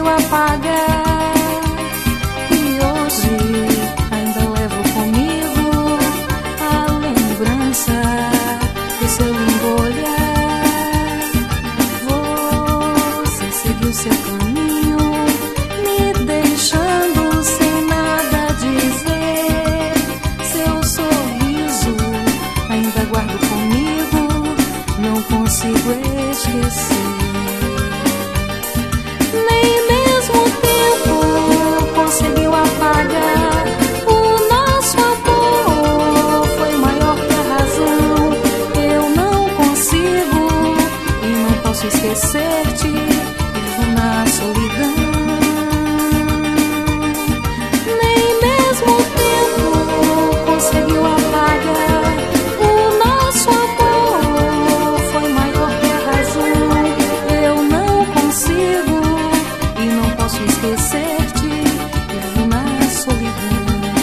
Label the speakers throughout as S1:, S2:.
S1: conseguiu apagar. E hoje ainda levo comigo a lembrança do seu lindo olhar. Você seguiu seu caminho, me deixando sem nada dizer. Seu sorriso ainda guardo comigo, não consigo esquecer. Nem mesmo o tempo conseguiu apagar o nosso amor, foi maior que a razão. Eu não consigo e não posso esquecer-te, vivo na solidão. Nem mesmo o tempo conseguiu apagar o nosso amor, foi maior que a razão. Eu não consigo e não posso esquecer-te, vivo na solidão.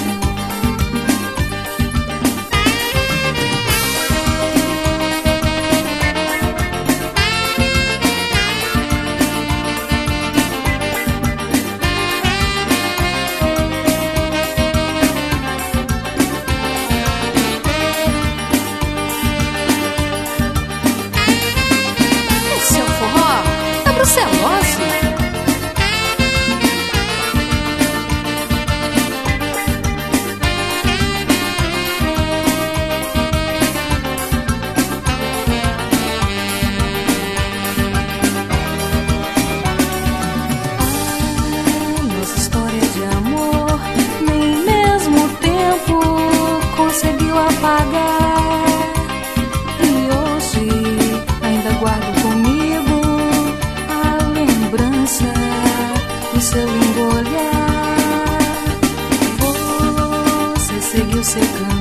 S1: Esse é o forró da Brucelose. Nossa história de amor, nem mesmo o tempo conseguiu apagar. E hoje ainda guardo comigo a lembrança do seu lindo olhar. Você seguiu seu caminho,